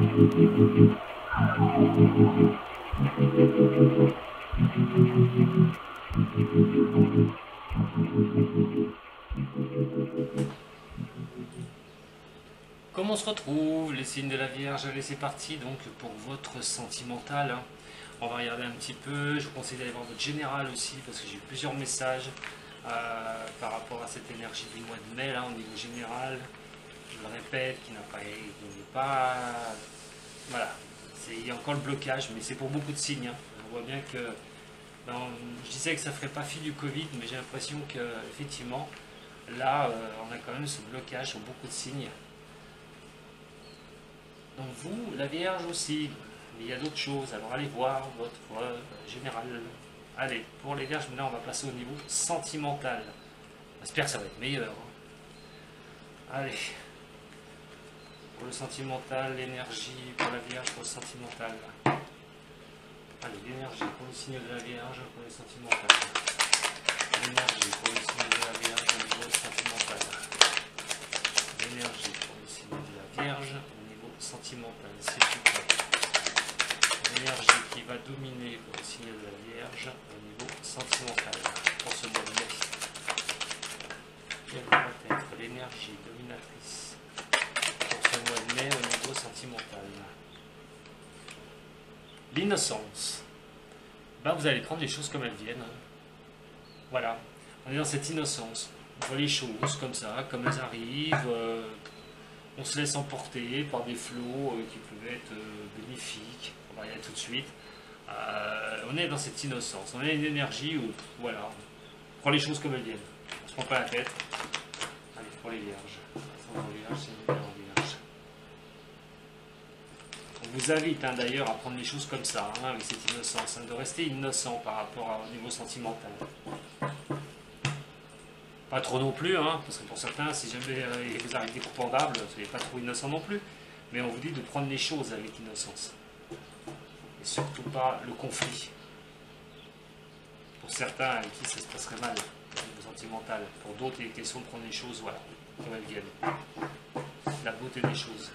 Comment on se retrouve, les signes de la Vierge? Allez, c'est parti donc pour votre sentimental, hein. On va regarder un petit peu. Je vous conseille d'aller voir votre général aussi parce que j'ai eu plusieurs messages par rapport à cette énergie du mois de mai là, au niveau général. Je le répète, qui n'est pas. Voilà, il y a encore le blocage, mais c'est pour beaucoup de signes, hein. On voit bien que. Je disais que ça ferait pas fi du Covid, mais j'ai l'impression que effectivement, là, on a quand même ce blocage sur beaucoup de signes. Donc vous, la Vierge aussi, mais il y a d'autres choses, alors allez voir votre général. Allez, pour les Vierges, maintenant on va passer au niveau sentimental. J'espère que ça va être meilleur, hein. Allez, pour le sentimental, l'énergie pour la Vierge, pour le sentimental. Allez, l'énergie pour le signe de la Vierge, pour le sentimental. L'énergie pour le signe de la Vierge, au niveau sentimental. L'énergie pour le signe de la Vierge, sentimental, s'il vous plaît. L'énergie qui va dominer pour le signe de la Vierge au niveau sentimental pour ce mois de mai. Quelle va être l'énergie dominatrice pour ce mois de mai au niveau sentimental? L'innocence. Vous allez prendre les choses comme elles viennent, hein. Voilà, on est dans cette innocence. On voit les choses comme ça, comme elles arrivent. On se laisse emporter par des flots qui peuvent être bénéfiques. On va y aller tout de suite. On est dans cette innocence. On a une énergie où, voilà, on prend les choses comme elles viennent. On ne se prend pas la tête. Allez, pour les Vierges. On vous invite d'ailleurs à prendre les choses comme ça, hein, avec cette innocence, hein, de rester innocent par rapport au niveau sentimental. Pas trop non plus, hein, parce que pour certains, si jamais il vous arrive des coupandables, soyez pas trop innocent non plus. Mais on vous dit de prendre les choses avec innocence. Et surtout pas le conflit. Pour certains avec qui ça se passerait mal, au niveau sentimental. Pour d'autres, il est question de prendre les choses, voilà, comme elles viennent. La beauté des choses.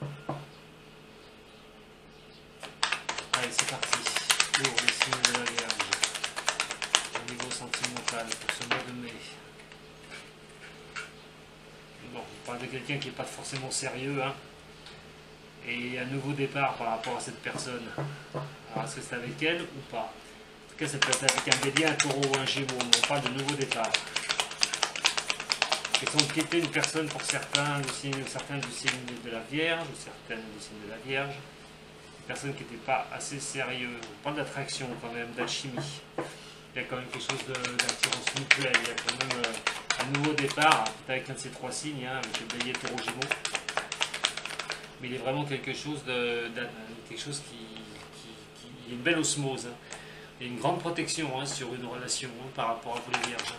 Allez, c'est parti. Pour les signes de la Vierge. Au niveau sentimental, pour ce mois de mai. Bon, on parle de quelqu'un qui n'est pas forcément sérieux, hein, et un nouveau départ par rapport à cette personne. Alors, est-ce que c'est avec elle ou pas? En tout cas, ça peut être avec un bélier, un taureau ou un gémeau. On parle de nouveau départ. Question de quitter une personne pour certains du signe de la Vierge, ou certaines du signe de la Vierge. Une personne qui n'était pas assez sérieuse. On parle d'attraction quand même, d'alchimie. Il y a quand même quelque chose d'attirance mutuelle. Il y a quand même un nouveau départ, avec un de ces trois signes, hein, avec le bélier, taureau, gémeaux. Mais il est vraiment quelque chose qui il y a une belle osmose, hein. Il y a une grande protection, hein, sur une relation, hein, par rapport à vous les Vierges.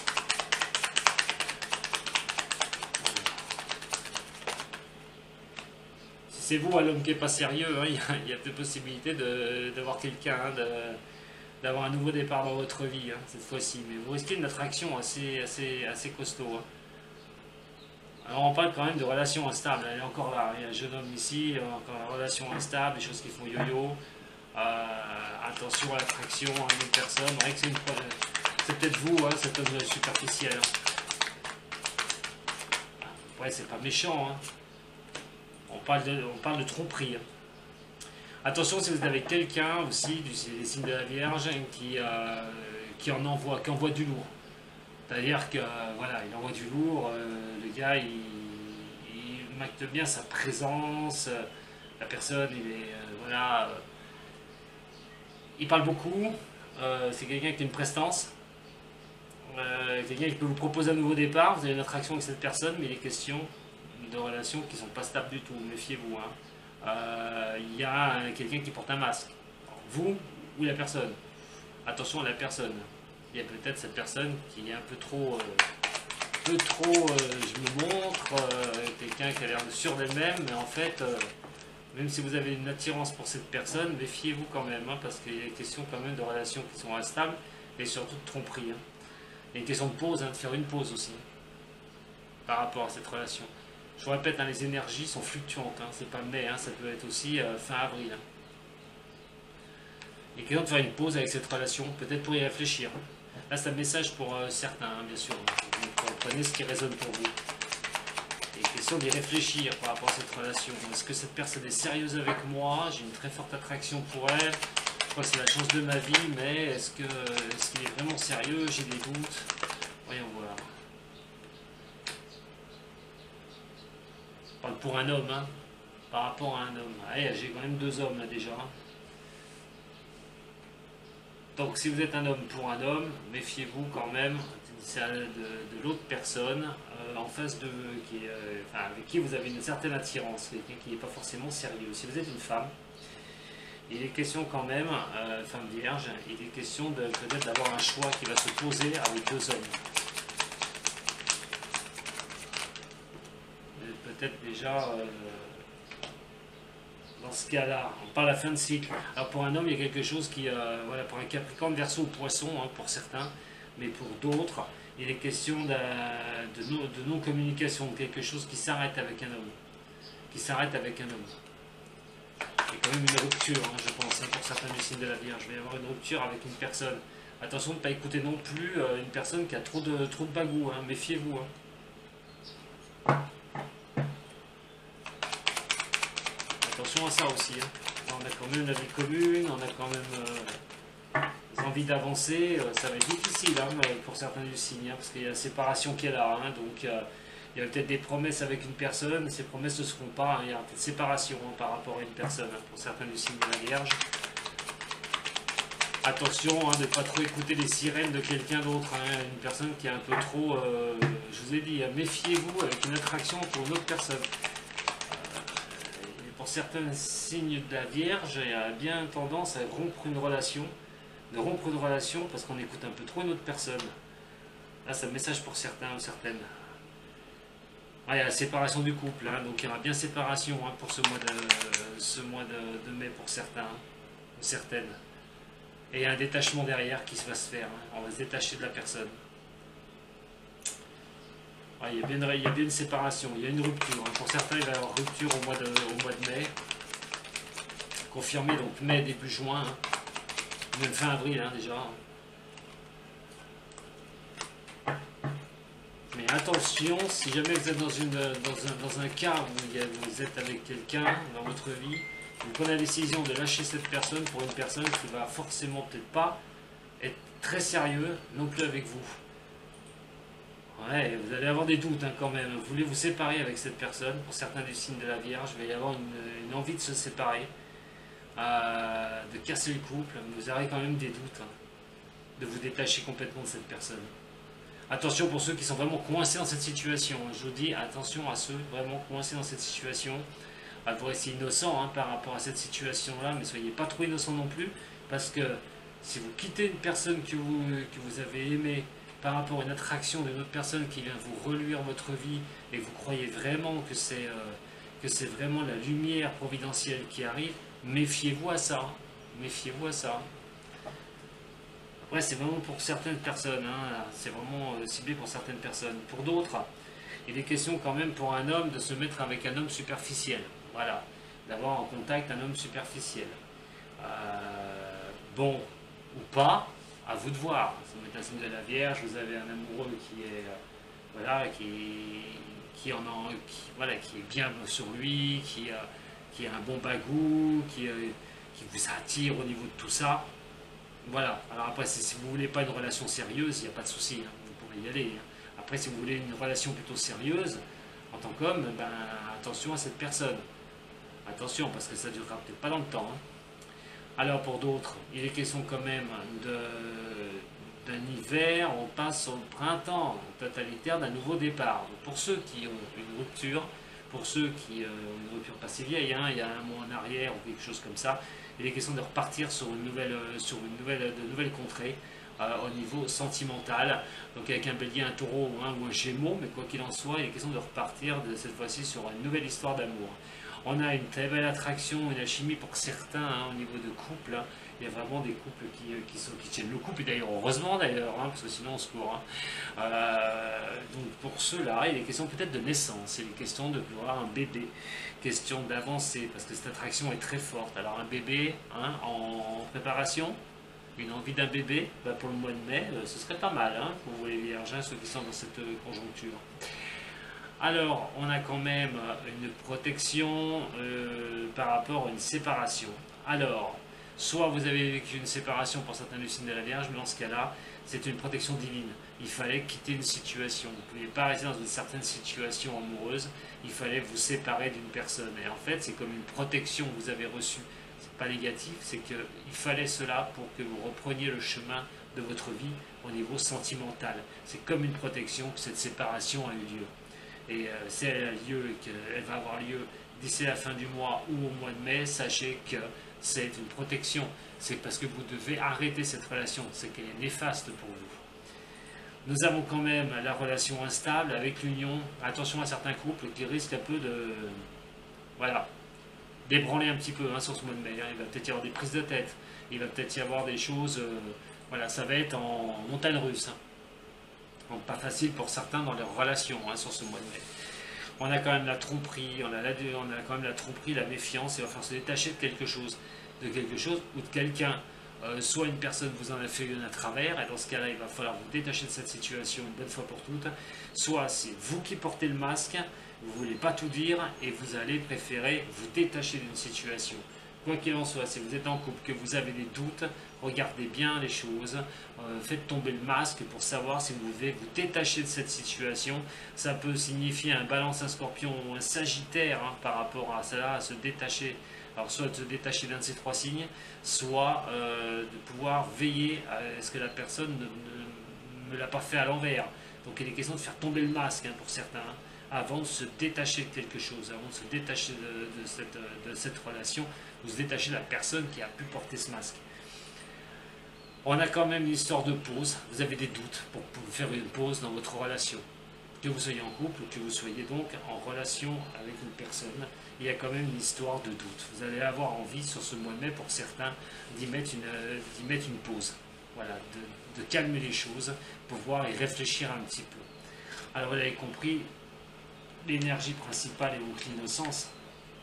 Si c'est vous, à l'homme qui n'est pas sérieux, hein, il y a des possibilités d'avoir quelqu'un, hein, d'avoir un nouveau départ dans votre vie, hein, cette fois-ci. Mais vous risquez une attraction assez costaud, hein. Alors on parle quand même de relations instables. Elle est encore là. Il y a un jeune homme ici, encore une relation instable, des choses qui font yo-yo. Attention à l'attraction, à une personne. C'est peut-être vous, hein, cet homme superficiel, hein. Ouais, c'est pas méchant, hein. On parle de tromperie, hein. Attention si vous êtes avec quelqu'un aussi, des signes de la Vierge, qui envoie du lourd. C'est-à-dire que voilà, il envoie du lourd, le gars il acte bien sa présence, la personne il parle beaucoup, c'est quelqu'un qui a une prestance, quelqu'un qui peut vous proposer un nouveau départ, vous avez une attraction avec cette personne, mais il est question de relations qui ne sont pas stables du tout, méfiez-vous, hein. Il y a quelqu'un qui porte un masque, vous ou la personne, attention à la personne. Il y a peut-être cette personne qui est un peu trop, je me montre, quelqu'un qui a l'air sûr d'elle-même, mais en fait, même si vous avez une attirance pour cette personne, méfiez-vous quand même, hein, parce qu'il y a une question quand même de relations qui sont instables, et surtout de tromperie, hein. Il y a une question de pause, hein, de faire une pause aussi, par rapport à cette relation. Je vous répète, hein, les énergies sont fluctuantes, hein, c'est pas mai, hein, ça peut être aussi fin avril. Hein. Et quelqu'un de faire une pause avec cette relation, peut-être pour y réfléchir. Là, c'est un message pour certains, hein, bien sûr. Vous prenez ce qui résonne pour vous. Et question d'y réfléchir par rapport à cette relation. Est-ce que cette personne est sérieuse avec moi? J'ai une très forte attraction pour elle. Je crois que c'est la chance de ma vie, mais est-ce qu'il est vraiment sérieux? J'ai des doutes. Voyons voir. Je parle pour un homme, hein, par rapport à un homme. Allez, j'ai quand même 2 hommes là déjà. Hein. Donc si vous êtes un homme pour un homme, méfiez-vous quand même de l'autre personne en face de avec qui vous avez une certaine attirance, quelqu'un qui n'est pas forcément sérieux. Si vous êtes une femme, il est question quand même, femme vierge, il est question peut-être d'avoir un choix qui va se poser avec 2 hommes. Peut-être déjà dans ce cas-là, on parle à la fin de cycle. Alors pour un homme, il y a quelque chose qui, voilà, pour un Capricorne, Verseau ou Poisson, hein, pour certains, mais pour d'autres, il est question de non-communication, quelque chose qui s'arrête avec un homme. Qui s'arrête avec un homme. Il y a quand même une rupture, hein, je pense, hein, pour certains du signe de la Vierge. Il va y avoir une rupture avec une personne. Attention de ne pas écouter non plus une personne qui a trop de bagou, hein, méfiez-vous. Hein. Attention à ça aussi. Hein. On a quand même la vie commune, on a quand même envie d'avancer. Ça va être difficile hein, pour certains du signe, hein, parce qu'il y a la séparation qui est là. Hein, donc il y a peut-être des promesses avec une personne, ces promesses ne se feront pas. Hein, il y a peut-être séparation hein, par rapport à une personne, hein, pour certains du signe de la Vierge. Attention hein, de ne pas trop écouter les sirènes de quelqu'un d'autre, hein, une personne qui est un peu trop, je vous ai dit, méfiez-vous avec une attraction pour une autre personne. Pour certains signes de la Vierge, il y a bien tendance à rompre une relation, parce qu'on écoute un peu trop une autre personne. Là, c'est un message pour certains ou certaines. Ah, il y a la séparation du couple, hein, donc il y aura bien séparation hein, pour ce mois de mai pour certains ou certaines. Et il y a un détachement derrière qui va se faire. Hein. On va se détacher de la personne. Ah, il y a bien une séparation, il y a une rupture. Hein. Pour certains, il va y avoir rupture au mois de mai. Confirmé donc mai, début juin. Hein. Même fin avril hein, déjà. Mais attention, si jamais vous êtes dans un cas où vous êtes avec quelqu'un dans votre vie, vous prenez la décision de lâcher cette personne pour une personne qui va forcément peut-être pas être très sérieux non plus avec vous. Ouais, vous allez avoir des doutes hein, quand même. Vous voulez vous séparer avec cette personne. Pour certains du signe de la Vierge, il va y avoir une envie de se séparer, de casser le couple. Mais vous aurez quand même des doutes, hein, de vous détacher complètement de cette personne. Attention pour ceux qui sont vraiment coincés dans cette situation. Je vous dis attention à ceux vraiment coincés dans cette situation. Vous restez innocent hein, par rapport à cette situation-là, mais soyez pas trop innocent non plus, parce que si vous quittez une personne que vous avez aimée par rapport à une attraction d'une autre personne qui vient vous reluire votre vie et que vous croyez vraiment que c'est vraiment la lumière providentielle qui arrive, méfiez-vous à ça. Méfiez-vous à ça. Après, c'est vraiment pour certaines personnes, hein, c'est vraiment ciblé pour certaines personnes. Pour d'autres, il est question quand même pour un homme de se mettre avec un homme superficiel. Voilà, d'avoir en contact un homme superficiel. Bon, ou pas, à vous de voir. Vous êtes un signe de la Vierge, vous avez un amoureux qui est, voilà, qui est bien sur lui, qui a un bon bagou, qui vous attire au niveau de tout ça. Voilà, alors après, si vous ne voulez pas une relation sérieuse, il n'y a pas de souci, hein, vous pourrez y aller. Hein. Après, si vous voulez une relation plutôt sérieuse, en tant qu'homme, ben, attention à cette personne. Attention, parce que ça ne durera peut-être pas dans le temps. Hein. Alors pour d'autres, il est question quand même d'un hiver, on passe au printemps totalitaire d'un nouveau départ. Donc pour ceux qui ont une rupture, pour ceux qui ont une rupture pas si vieille, hein, il y a un mois en arrière ou quelque chose comme ça, il est question de repartir sur de nouvelles contrées au niveau sentimental. Donc avec un bélier, un taureau ou un gémeau, mais quoi qu'il en soit, il est question de repartir cette fois-ci sur une nouvelle histoire d'amour. On a une très belle attraction, une alchimie pour certains hein, au niveau de couple. Hein. Il y a vraiment des couples qui tiennent le couple, et d'ailleurs, heureusement d'ailleurs, hein, parce que sinon on se court. Hein. Donc pour ceux-là, il est question peut-être de naissance, il est question de voir un bébé, question d'avancer, parce que cette attraction est très forte. Alors un bébé hein, en préparation, une envie d'un bébé, bah pour le mois de mai, ce serait pas mal hein, pour les vierges, hein, ceux qui sont dans cette conjoncture. Alors, on a quand même une protection par rapport à une séparation. Alors, soit vous avez vécu une séparation pour certains du signe de la Vierge, mais dans ce cas-là, c'est une protection divine. Il fallait quitter une situation. Vous ne pouviez pas rester dans une certaine situation amoureuse. Il fallait vous séparer d'une personne. Et en fait, c'est comme une protection que vous avez reçue. C'est pas négatif, c'est qu'il fallait cela pour que vous repreniez le chemin de votre vie au niveau sentimental. C'est comme une protection que cette séparation a eu lieu. Et si elle a lieu et qu'elle va avoir lieu d'ici la fin du mois ou au mois de mai, sachez que c'est une protection. C'est parce que vous devez arrêter cette relation, c'est qu'elle est néfaste pour vous. Nous avons quand même la relation instable avec l'union. Attention à certains couples qui risquent un peu de... Voilà, d'ébranler un petit peu hein, sur ce mois de mai. Hein. Il va peut-être y avoir des prises de tête, il va peut-être y avoir des choses... voilà, ça va être en montagne russe. Hein. Donc pas facile pour certains dans leurs relations hein, sur ce mois de mai. On a quand même la tromperie, on a quand même la tromperie, la méfiance, et il va falloir se détacher de quelque chose ou de quelqu'un. Soit une personne vous en a fait une à travers, et dans ce cas-là, il va falloir vous détacher de cette situation une bonne fois pour toutes. Soit c'est vous qui portez le masque, vous ne voulez pas tout dire, et vous allez préférer vous détacher d'une situation. Quoi qu'il en soit, si vous êtes en couple, que vous avez des doutes, regardez bien les choses, faites tomber le masque pour savoir si vous devez vous détacher de cette situation. Ça peut signifier un balance, un scorpion ou un sagittaire hein, par rapport à cela, à se détacher. Alors soit de se détacher d'un de ces trois signes, soit de pouvoir veiller à ce que la personne ne me l'a pas fait à l'envers. Donc il est question de faire tomber le masque hein, pour certains. Hein, avant de se détacher de quelque chose, avant de se détacher de cette relation, vous détachez de la personne qui a pu porter ce masque. On a quand même une histoire de pause, vous avez des doutes pour faire une pause dans votre relation. Que vous soyez en couple ou que vous soyez donc en relation avec une personne, il y a quand même une histoire de doute. Vous allez avoir envie sur ce mois de mai pour certains d'y mettre une pause. Voilà, de calmer les choses, pour pouvoir y réfléchir un petit peu. Alors vous avez compris, l'énergie principale évoque l'innocence.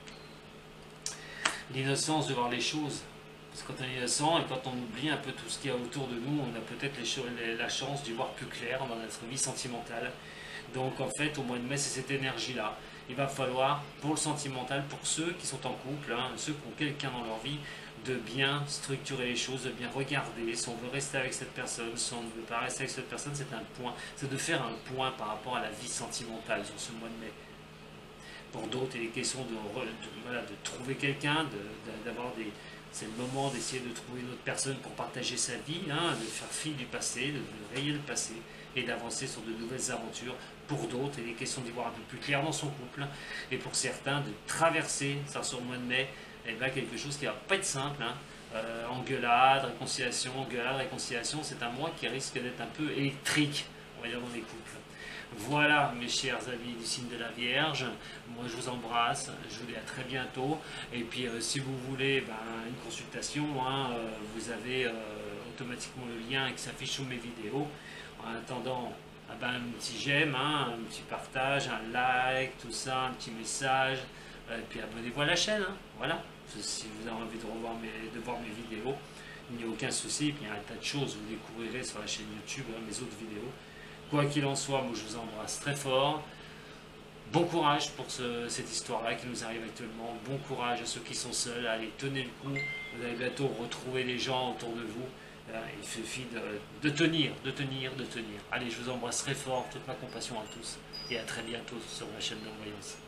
L'innocence de voir les choses. Parce que quand on est innocent et quand on oublie un peu tout ce qu'il y a autour de nous, on a peut-être la chance d'y voir plus clair dans notre vie sentimentale. Donc en fait, au mois de mai, c'est cette énergie-là. Il va falloir, pour le sentimental, pour ceux qui sont en couple, hein, ceux qui ont quelqu'un dans leur vie, de bien structurer les choses, de bien regarder si on veut rester avec cette personne, si on ne veut pas rester avec cette personne, c'est un point. C'est de faire un point par rapport à la vie sentimentale sur ce mois de mai. Pour d'autres, il est question de trouver quelqu'un, d'avoir des... C'est le moment d'essayer de trouver une autre personne pour partager sa vie, hein, de faire fi du passé, de rayer le passé et d'avancer sur de nouvelles aventures. Pour d'autres, il est question d'y voir un peu plus clair dans son couple et pour certains de traverser, ça sur le mois de mai, eh bien, quelque chose qui ne va pas être simple. Hein. Engueulade, réconciliation, c'est un mois qui risque d'être un peu électrique, on va dire, dans les couples. Voilà mes chers amis du signe de la Vierge, moi je vous embrasse, je vous dis à très bientôt, et puis si vous voulez une consultation, hein, vous avez automatiquement le lien qui s'affiche sous mes vidéos. En attendant, un petit j'aime, hein, un petit partage, un like, tout ça, un petit message, et puis abonnez-vous à la chaîne, hein, voilà, si vous avez envie de voir mes vidéos, il n'y a aucun souci, puis il y a un tas de choses, vous découvrirez sur la chaîne YouTube hein, mes autres vidéos. Quoi qu'il en soit, moi je vous embrasse très fort. Bon courage pour cette histoire-là qui nous arrive actuellement. Bon courage à ceux qui sont seuls. Allez, tenez le coup. Vous allez bientôt retrouver les gens autour de vous. Il suffit de tenir. Allez, je vous embrasse très fort. Toute ma compassion à tous. Et à très bientôt sur ma chaîne de voyance.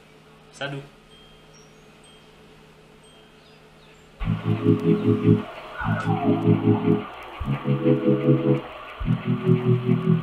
Salut.